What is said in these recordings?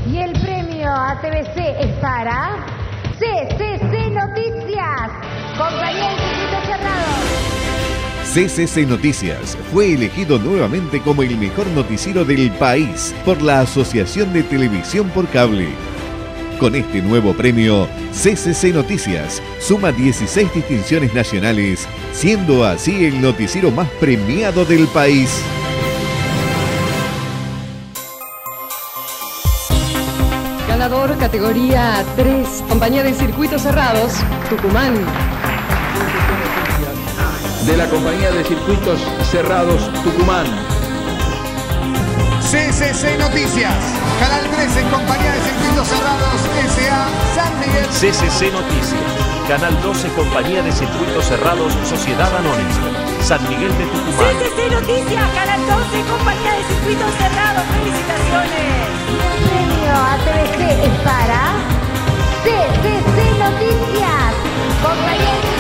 Y el premio a TVC es para CCC Noticias, compañía de circuitos cerrados. CCC Noticias fue elegido nuevamente como el mejor noticiero del país por la Asociación de Televisión por Cable. Con este nuevo premio, CCC Noticias suma 16 distinciones nacionales, siendo así el noticiero más premiado del país. Ganador categoría 3, compañía de circuitos cerrados, Tucumán. De la compañía de circuitos cerrados, Tucumán. CCC Noticias, Canal 3 en compañía de circuitos cerrados, S.A. San Miguel. CCC Noticias, Canal 12, compañía de circuitos cerrados, Sociedad Anónima, San Miguel de Tucumán. CCC Noticias, Canal 12, compañía de circuitos cerrados, felicitaciones. El premio a TVC es para CCC Noticias, compañía de circuitos cerrados.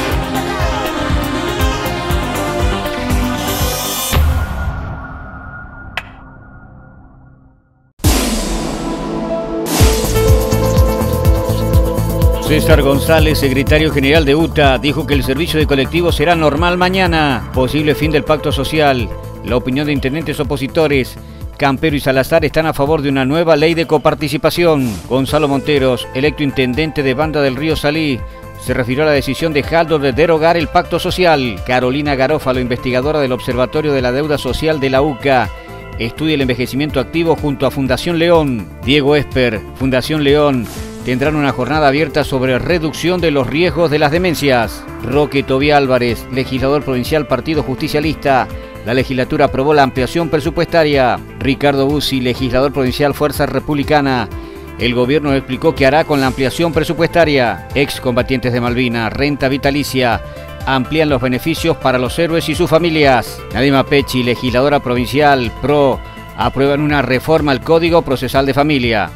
César González, secretario general de UTA, dijo que el servicio de colectivos será normal mañana. Posible fin del pacto social. La opinión de intendentes opositores, Campero y Salazar, están a favor de una nueva ley de coparticipación. Gonzalo Monteros, electo intendente de Banda del Río Salí, se refirió a la decisión de Jaldo de derogar el pacto social. Carolina Garófalo, investigadora del Observatorio de la Deuda Social de la UCA, estudia el envejecimiento activo junto a Fundación León. Diego Esper, Fundación León, tendrán una jornada abierta sobre reducción de los riesgos de las demencias. Roque Tobía Álvarez, legislador provincial Partido Justicialista. La legislatura aprobó la ampliación presupuestaria. Ricardo Bussi, legislador provincial Fuerza Republicana. El gobierno explicó qué hará con la ampliación presupuestaria. Excombatientes de Malvinas, renta vitalicia. Amplían los beneficios para los héroes y sus familias. Nadima Pechi, legisladora provincial PRO, aprueban una reforma al Código Procesal de Familia.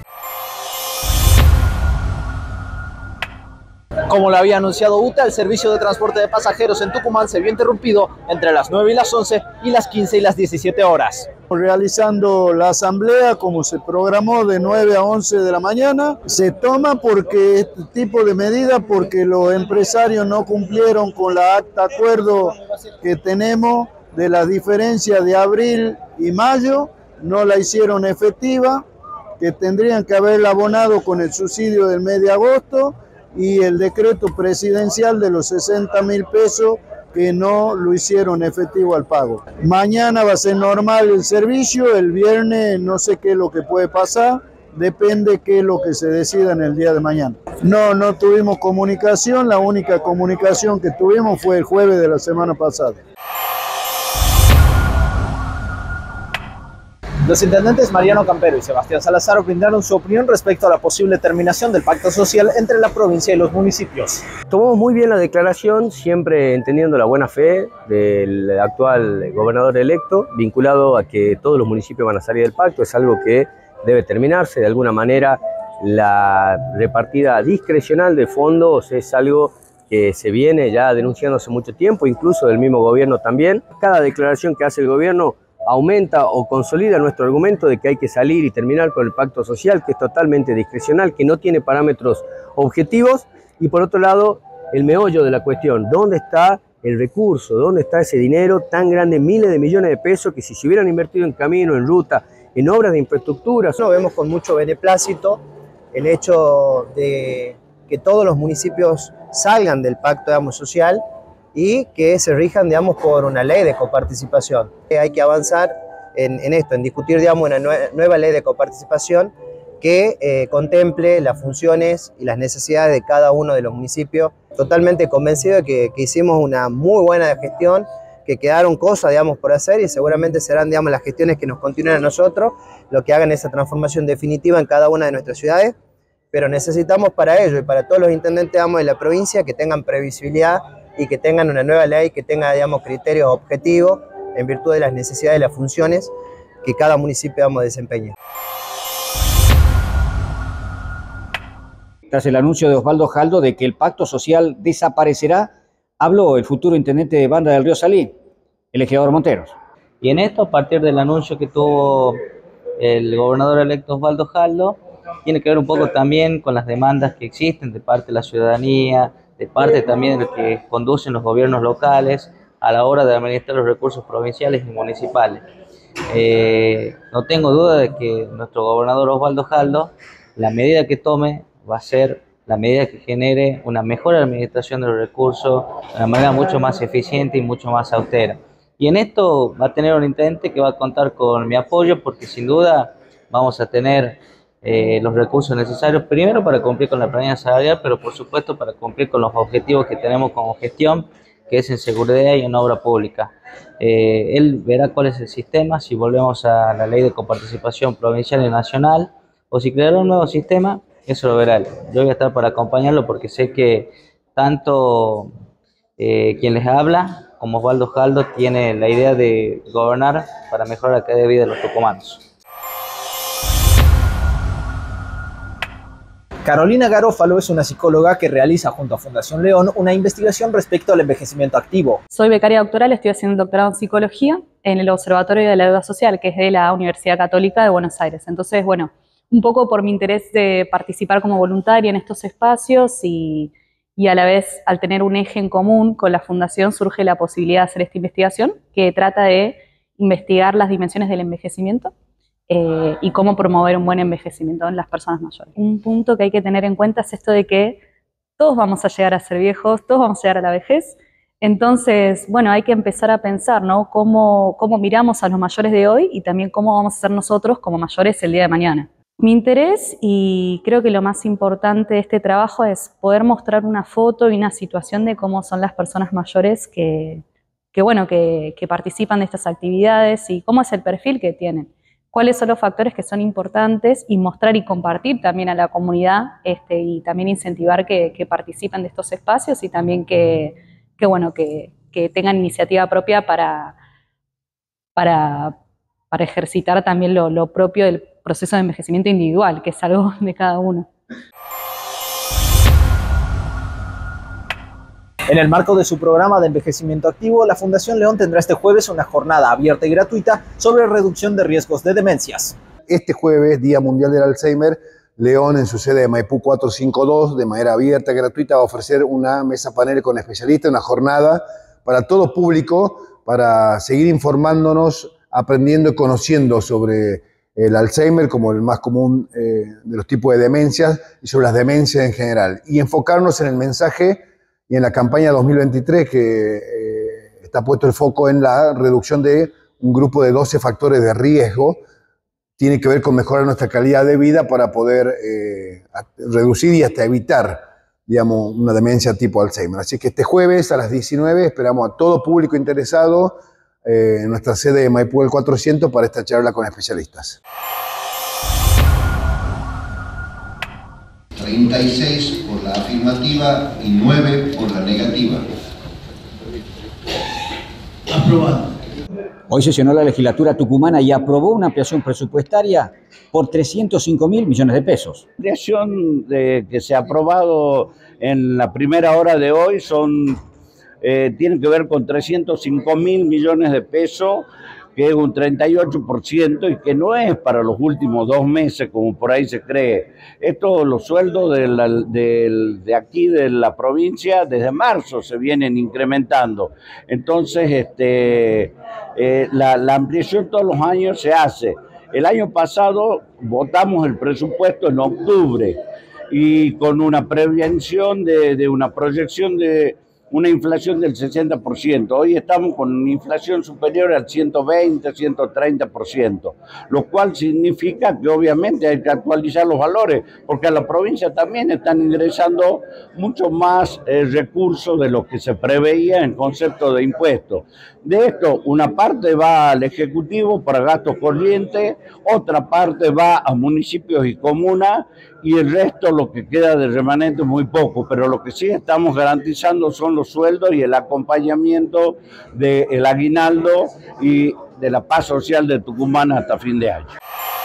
Como lo había anunciado UTA, el servicio de transporte de pasajeros en Tucumán se vio interrumpido entre las 9 y las 11 y las 15 y las 17 horas. Realizando la asamblea como se programó de 9 a 11 de la mañana, se toma porque este tipo de medida porque los empresarios no cumplieron con la acta acuerdo que tenemos de la diferencia de abril y mayo, no la hicieron efectiva, que tendrían que haberla abonado con el subsidio del mes de agosto, y el decreto presidencial de los 60.000 pesos que no lo hicieron efectivo al pago. Mañana va a ser normal el servicio, el viernes no sé qué es lo que puede pasar, depende qué es lo que se decida en el día de mañana. No tuvimos comunicación, la única comunicación que tuvimos fue el jueves de la semana pasada. Los intendentes Mariano Campero y Sebastián Salazar brindaron su opinión respecto a la posible terminación del pacto social entre la provincia y los municipios. Tomamos muy bien la declaración, siempre entendiendo la buena fe del actual gobernador electo, vinculado a que todos los municipios van a salir del pacto. Es algo que debe terminarse. De alguna manera, la repartida discrecional de fondos es algo que se viene ya denunciando hace mucho tiempo, incluso del mismo gobierno también. Cada declaración que hace el gobierno aumenta o consolida nuestro argumento de que hay que salir y terminar con el pacto social, que es totalmente discrecional, que no tiene parámetros objetivos, y por otro lado, el meollo de la cuestión, ¿dónde está el recurso? ¿Dónde está ese dinero tan grande, miles de millones de pesos, que si se hubieran invertido en camino, en ruta, en obras de infraestructura? Lo vemos con mucho beneplácito el hecho de que todos los municipios salgan del pacto, digamos, social, y que se rijan, digamos, por una ley de coparticipación. Hay que avanzar en esto, en discutir, digamos, una nueva ley de coparticipación que contemple las funciones y las necesidades de cada uno de los municipios. Totalmente convencido de que hicimos una muy buena gestión, que quedaron cosas, digamos, por hacer, y seguramente serán, digamos, las gestiones que nos continúen a nosotros, lo que hagan esa transformación definitiva en cada una de nuestras ciudades, pero necesitamos para ello y para todos los intendentes, digamos, de la provincia que tengan previsibilidad y que tengan una nueva ley que tenga, digamos, criterios objetivos en virtud de las necesidades y las funciones que cada municipio, digamos, desempeña. Tras el anuncio de Osvaldo Jaldo de que el pacto social desaparecerá, habló el futuro intendente de Banda del Río Salí, el legislador Monteros. Y en esto, a partir del anuncio que tuvo el gobernador electo Osvaldo Jaldo, tiene que ver un poco también con las demandas que existen de parte de la ciudadanía, de parte también de lo que conducen los gobiernos locales a la hora de administrar los recursos provinciales y municipales. No tengo duda de que nuestro gobernador Osvaldo Jaldo, la medida que tome va a ser la medida que genere una mejor administración de los recursos de una manera mucho más eficiente y mucho más austera. Y en esto va a tener un intendente que va a contar con mi apoyo, porque sin duda vamos a tener los recursos necesarios, primero para cumplir con la planilla salarial, pero por supuesto para cumplir con los objetivos que tenemos como gestión, que es en seguridad y en obra pública. Él verá cuál es el sistema, si volvemos a la ley de coparticipación provincial y nacional, o si creará un nuevo sistema. Eso lo verá él. Yo voy a estar para acompañarlo, porque sé que tanto quien les habla como Osvaldo Jaldo tiene la idea de gobernar para mejorar la calidad de vida de los tucumanos. Carolina Garófalo es una psicóloga que realiza junto a Fundación León una investigación respecto al envejecimiento activo. Soy becaria doctoral, estoy haciendo un doctorado en psicología en el Observatorio de la Deuda Social, que es de la Universidad Católica de Buenos Aires. Entonces, bueno, un poco por mi interés de participar como voluntaria en estos espacios y a la vez, al tener un eje en común con la Fundación, surge la posibilidad de hacer esta investigación que trata de investigar las dimensiones del envejecimiento y cómo promover un buen envejecimiento en las personas mayores. Un punto que hay que tener en cuenta es esto de que todos vamos a llegar a ser viejos, todos vamos a llegar a la vejez. Entonces, bueno, hay que empezar a pensar, ¿no? Cómo miramos a los mayores de hoy y también cómo vamos a ser nosotros como mayores el día de mañana. Mi interés, y creo que lo más importante de este trabajo, es poder mostrar una foto y una situación de cómo son las personas mayores que participan de estas actividades y cómo es el perfil que tienen, cuáles son los factores que son importantes, y mostrar y compartir también a la comunidad y también incentivar que participen de estos espacios y también que tengan iniciativa propia para ejercitar también lo propio del proceso de envejecimiento individual, que es algo de cada uno. En el marco de su programa de envejecimiento activo, la Fundación León tendrá este jueves una jornada abierta y gratuita sobre reducción de riesgos de demencias. Este jueves, Día Mundial del Alzheimer, León, en su sede de Maipú 452, de manera abierta y gratuita, va a ofrecer una mesa panel con especialistas, una jornada para todo público, para seguir informándonos, aprendiendo y conociendo sobre el Alzheimer como el más común de los tipos de demencias, y sobre las demencias en general. Y enfocarnos en el mensaje y en la campaña 2023, que está puesto el foco en la reducción de un grupo de 12 factores de riesgo. Tiene que ver con mejorar nuestra calidad de vida para poder reducir y hasta evitar, digamos, una demencia tipo Alzheimer. Así que este jueves a las 19 esperamos a todo público interesado en nuestra sede de Maipú el 400 para esta charla con especialistas. 36 por la afirmativa y 9 por la negativa. Aprobado. Hoy sesionó la legislatura tucumana y aprobó una ampliación presupuestaria por 305.000 millones de pesos. La ampliación que se ha aprobado en la primera hora de hoy tiene que ver con 305.000 millones de pesos, que es un 38% y que no es para los últimos 2 meses como por ahí se cree. Estos, los sueldos de aquí de la provincia, desde marzo se vienen incrementando. Entonces, la ampliación todos los años se hace. El año pasado votamos el presupuesto en octubre y con una prevención de una proyección de una inflación del 60%. Hoy estamos con una inflación superior al 120, 130%, lo cual significa que obviamente hay que actualizar los valores, porque a la provincia también están ingresando mucho más recursos de lo que se preveía en concepto de impuestos. De esto, una parte va al Ejecutivo para gastos corrientes, otra parte va a municipios y comunas, y el resto, lo que queda de remanente, es muy poco, pero lo que sí estamos garantizando son los sueldos y el acompañamiento del aguinaldo y de la paz social de Tucumán hasta fin de año.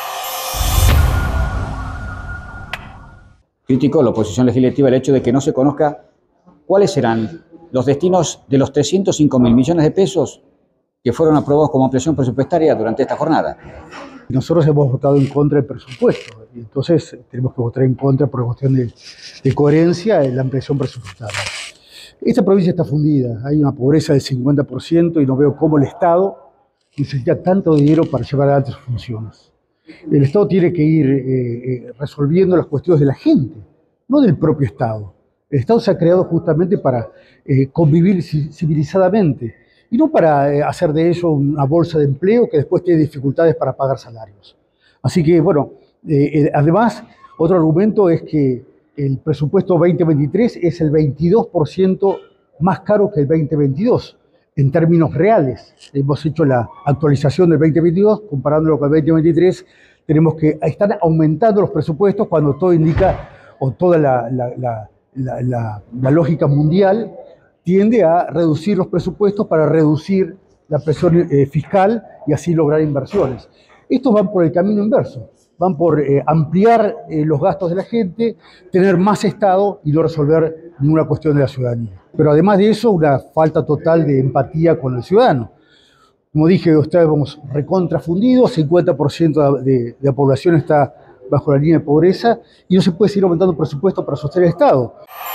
Criticó la oposición legislativa el hecho de que no se conozca cuáles serán los destinos de los 305.000 millones de pesos que fueron aprobados como ampliación presupuestaria durante esta jornada. Nosotros hemos votado en contra del presupuesto, y entonces tenemos que votar en contra por cuestión de coherencia en la ampliación presupuestaria. Esta provincia está fundida, hay una pobreza del 50% y no veo cómo el Estado necesita tanto dinero para llevar adelante sus funciones. El Estado tiene que ir resolviendo las cuestiones de la gente, no del propio Estado. El Estado se ha creado justamente para convivir civilizadamente y no para hacer de eso una bolsa de empleo que después tiene dificultades para pagar salarios. Así que, bueno, además, otro argumento es que el presupuesto 2023 es el 22% más caro que el 2022, en términos reales. Hemos hecho la actualización del 2022, comparándolo con el 2023, tenemos que están aumentando los presupuestos cuando todo indica, o toda la lógica mundial tiende a reducir los presupuestos para reducir la presión fiscal y así lograr inversiones. Estos van por el camino inverso, van por ampliar los gastos de la gente, tener más Estado y no resolver ninguna cuestión de la ciudadanía. Pero además de eso, una falta total de empatía con el ciudadano. Como dije, estábamos recontrafundidos, 50% de la población está bajo la línea de pobreza y no se puede seguir aumentando presupuesto para sostener el Estado.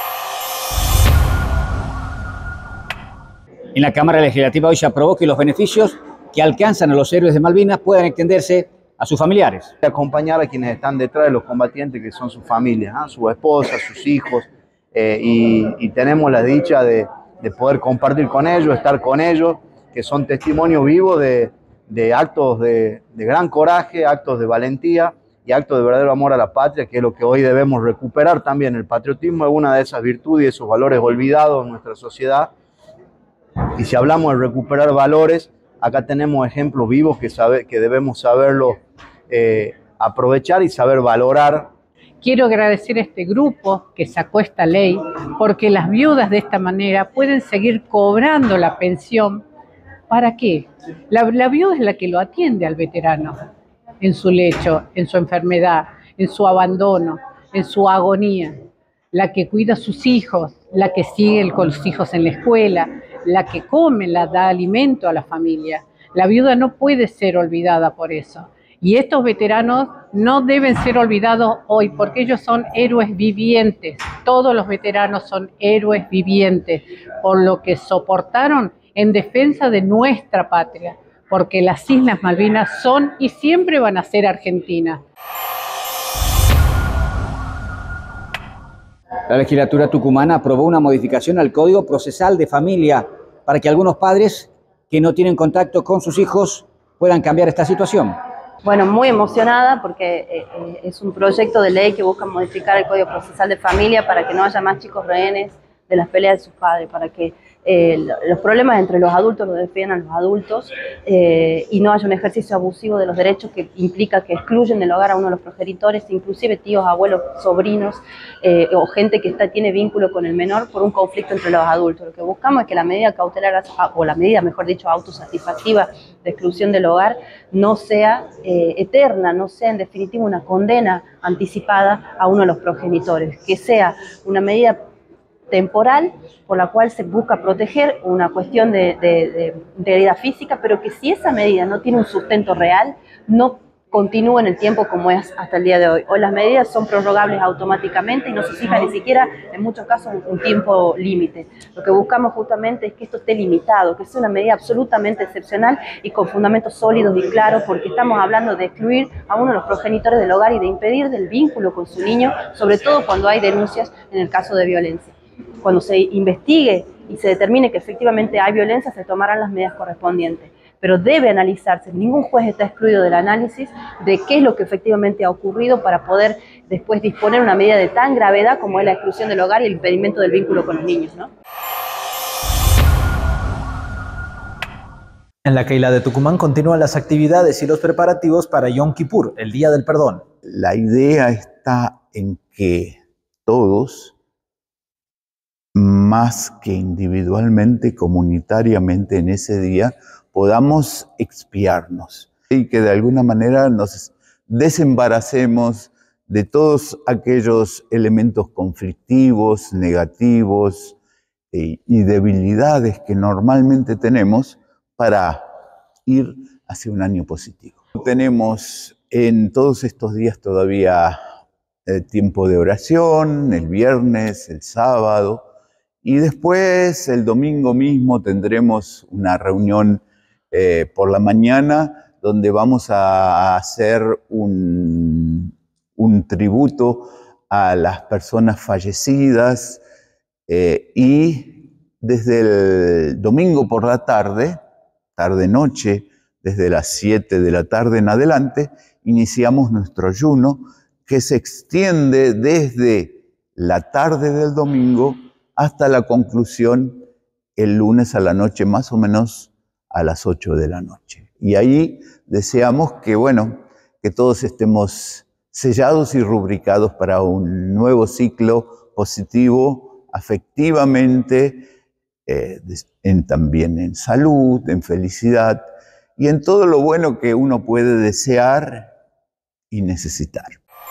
En la Cámara Legislativa hoy se aprobó que los beneficios que alcanzan a los héroes de Malvinas puedan extenderse a sus familiares. Acompañar a quienes están detrás de los combatientes, que son sus familias, sus esposas, sus hijos, y tenemos la dicha de poder compartir con ellos, estar con ellos, que son testimonios vivos de actos de gran coraje, actos de valentía y actos de verdadero amor a la patria, que es lo que hoy debemos recuperar también. El patriotismo es una de esas virtudes y esos valores olvidados en nuestra sociedad. Y si hablamos de recuperar valores, acá tenemos ejemplos vivos que debemos saberlo aprovechar y saber valorar. Quiero agradecer a este grupo que sacó esta ley, porque las viudas de esta manera pueden seguir cobrando la pensión. ¿Para qué? La viuda es la que lo atiende al veterano en su lecho, en su enfermedad, en su abandono, en su agonía. La que cuida a sus hijos, la que sigue con los hijos en la escuela, la que come, la da alimento a la familia. La viuda no puede ser olvidada por eso. Y estos veteranos no deben ser olvidados hoy, porque ellos son héroes vivientes. Todos los veteranos son héroes vivientes, por lo que soportaron en defensa de nuestra patria, porque las Islas Malvinas son y siempre van a ser Argentina. La legislatura tucumana aprobó una modificación al Código Procesal de Familia para que algunos padres que no tienen contacto con sus hijos puedan cambiar esta situación. Bueno, muy emocionada porque es un proyecto de ley que busca modificar el Código Procesal de Familia para que no haya más chicos rehenes de las peleas de sus padres, para que los problemas entre los adultos los defiendan los adultos y no haya un ejercicio abusivo de los derechos que implica que excluyen del hogar a uno de los progenitores, inclusive tíos, abuelos, sobrinos o gente que tiene vínculo con el menor por un conflicto entre los adultos. Lo que buscamos es que la medida cautelar, o la medida, mejor dicho, autosatisfactiva de exclusión del hogar no sea eterna, no sea en definitiva una condena anticipada a uno de los progenitores, que sea una medida temporal por la cual se busca proteger una cuestión de herida física, pero que si esa medida no tiene un sustento real, no continúa en el tiempo como es hasta el día de hoy. Hoy las medidas son prorrogables automáticamente y no se fija ni siquiera, en muchos casos, un tiempo límite. Lo que buscamos justamente es que esto esté limitado, que sea una medida absolutamente excepcional y con fundamentos sólidos y claros, porque estamos hablando de excluir a uno de los progenitores del hogar y de impedir del vínculo con su niño, sobre todo cuando hay denuncias en el caso de violencia. Cuando se investigue y se determine que efectivamente hay violencia, se tomarán las medidas correspondientes. Pero debe analizarse, ningún juez está excluido del análisis de qué es lo que efectivamente ha ocurrido para poder después disponer una medida de tan gravedad como es la exclusión del hogar y el impedimento del vínculo con los niños, ¿no? En la Keilah de Tucumán continúan las actividades y los preparativos para Yom Kippur, el Día del Perdón. La idea está en que todos, más que individualmente, comunitariamente en ese día, podamos expiarnos y que de alguna manera nos desembaracemos de todos aquellos elementos conflictivos, negativos y debilidades que normalmente tenemos para ir hacia un año positivo. Tenemos en todos estos días todavía tiempo de oración, el viernes, el sábado, y después el domingo mismo tendremos una reunión por la mañana donde vamos a hacer un tributo a las personas fallecidas, y desde el domingo por la tarde, tarde-noche, desde las 7 de la tarde en adelante, iniciamos nuestro ayuno que se extiende desde la tarde del domingo hasta la conclusión el lunes a la noche, más o menos a las 8 de la noche. Y ahí deseamos que, bueno, que todos estemos sellados y rubricados para un nuevo ciclo positivo, afectivamente, también en salud, en felicidad y en todo lo bueno que uno puede desear y necesitar.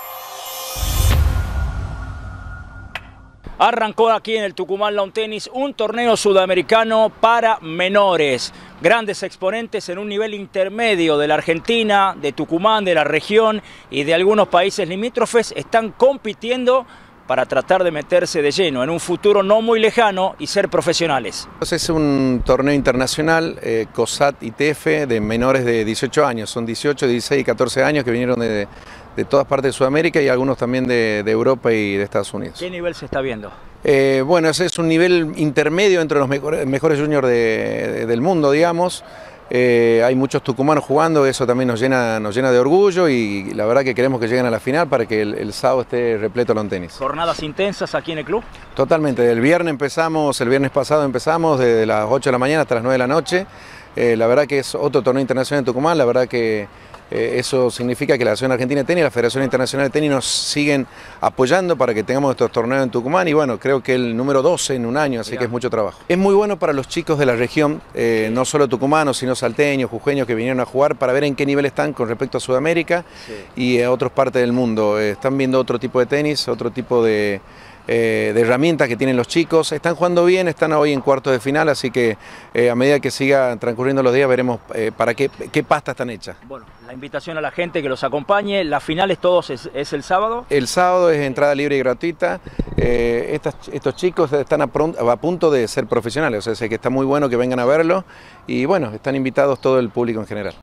Arrancó aquí en el Tucumán Lawn Tennis un torneo sudamericano para menores. Grandes exponentes en un nivel intermedio de la Argentina, de Tucumán, de la región y de algunos países limítrofes están compitiendo para tratar de meterse de lleno en un futuro no muy lejano y ser profesionales. Es un torneo internacional, COSAT-ITF, de menores de 18 años. Son 18, 16 y 14 años que vinieron de todas partes de Sudamérica y algunos también de Europa y de Estados Unidos. ¿Qué nivel se está viendo? Bueno, ese es un nivel intermedio entre los mejores juniors del mundo, digamos. Hay muchos tucumanos jugando, eso también nos llena de orgullo y la verdad que queremos que lleguen a la final para que el sábado esté repleto lawn tenis. ¿Jornadas intensas aquí en el club? Totalmente, el viernes pasado empezamos desde las 8 de la mañana hasta las 9 de la noche. La verdad que es otro torneo internacional en Tucumán, la verdad que eso significa que la Asociación Argentina de Tenis y la Federación Internacional de Tenis nos siguen apoyando para que tengamos estos torneos en Tucumán y bueno, creo que el número 12 en un año, así que es mucho trabajo. Es muy bueno para los chicos de la región, no solo tucumanos, sino salteños, jujeños que vinieron a jugar para ver en qué nivel están con respecto a Sudamérica y a otras partes del mundo. Están viendo otro tipo de tenis, otro tipo de herramientas que tienen los chicos, están jugando bien, están hoy en cuartos de final, así que a medida que siga transcurriendo los días veremos para qué pasta están hechas. Bueno, la invitación a la gente que los acompañe, las finales todos es el sábado. El sábado es entrada libre y gratuita, estos chicos están a punto de ser profesionales, o sea que está muy bueno que vengan a verlo y bueno, están invitados todo el público en general.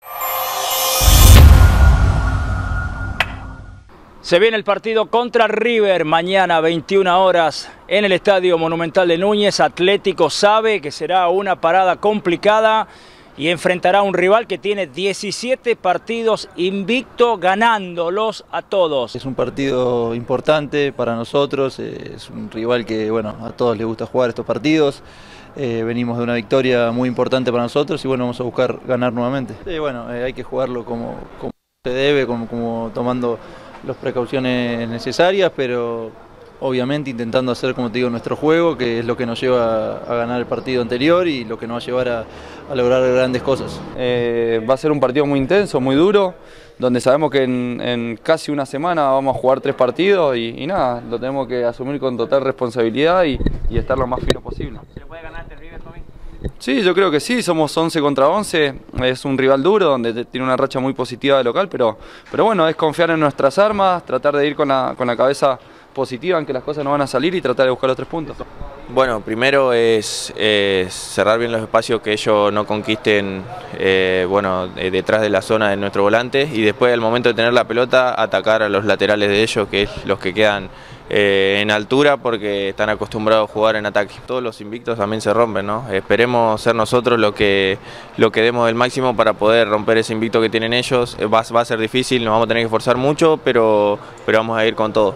Se viene el partido contra River mañana 21 horas en el Estadio Monumental de Núñez. Atlético sabe que será una parada complicada y enfrentará a un rival que tiene 17 partidos invicto, ganándolos a todos. Es un partido importante para nosotros, es un rival que bueno, a todos les gusta jugar estos partidos. Venimos de una victoria muy importante para nosotros y bueno, vamos a buscar ganar nuevamente. Bueno, hay que jugarlo como se debe, como tomando las precauciones necesarias, pero obviamente intentando hacer, como te digo, nuestro juego, que es lo que nos lleva a ganar el partido anterior y lo que nos va a llevar a lograr grandes cosas. Va a ser un partido muy intenso, muy duro, donde sabemos que en casi una semana vamos a jugar 3 partidos y nada, lo tenemos que asumir con total responsabilidad y estar lo más fino posible. ¿Se le puede ganar este River, Tommy? Sí, yo creo que sí, somos 11 contra 11, es un rival duro donde tiene una racha muy positiva de local, pero bueno, es confiar en nuestras armas, tratar de ir con la cabeza positiva en que las cosas no van a salir y tratar de buscar los 3 puntos. Bueno, primero es cerrar bien los espacios que ellos no conquisten detrás de la zona de nuestro volante y después al momento de tener la pelota atacar a los laterales de ellos, que es los que quedan en altura porque están acostumbrados a jugar en ataque. Todos los invictos también se rompen, ¿no? Esperemos ser nosotros lo que demos el máximo para poder romper ese invicto que tienen ellos. Va a ser difícil, nos vamos a tener que esforzar mucho, pero vamos a ir con todo.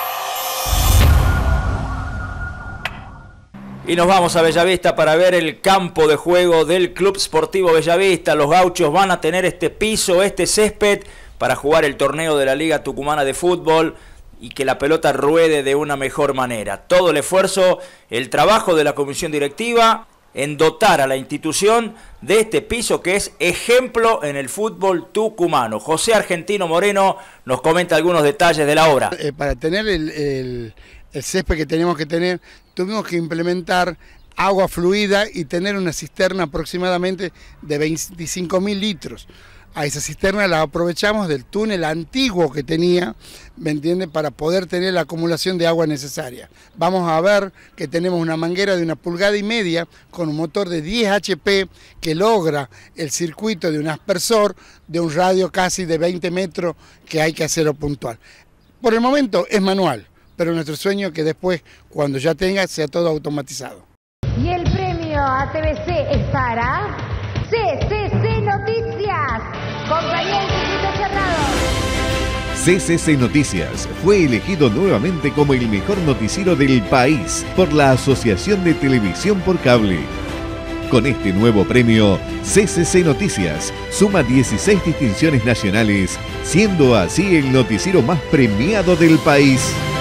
Y nos vamos a Bellavista para ver el campo de juego del Club Sportivo Bellavista. Los gauchos van a tener este piso, este césped para jugar el torneo de la Liga Tucumana de Fútbol y que la pelota ruede de una mejor manera. Todo el esfuerzo, el trabajo de la comisión directiva en dotar a la institución de este piso que es ejemplo en el fútbol tucumano. José Argentino Moreno nos comenta algunos detalles de la obra. Para tener el césped que tenemos que tener, tuvimos que implementar agua fluida y tener una cisterna aproximadamente de 25.000 litros. A esa cisterna la aprovechamos del túnel antiguo que tenía, ¿me entiende?, para poder tener la acumulación de agua necesaria. Vamos a ver que tenemos una manguera de 1,5 pulgadas con un motor de 10 HP que logra el circuito de un aspersor de un radio casi de 20 metros que hay que hacerlo puntual. Por el momento es manual, pero nuestro sueño es que después, cuando ya tenga, sea todo automatizado. Y el premio a TVC es para CCC Noticias. Compañía de Circuito Cerrado. CCC Noticias fue elegido nuevamente como el mejor noticiero del país por la Asociación de Televisión por Cable. Con este nuevo premio, CCC Noticias suma 16 distinciones nacionales, siendo así el noticiero más premiado del país.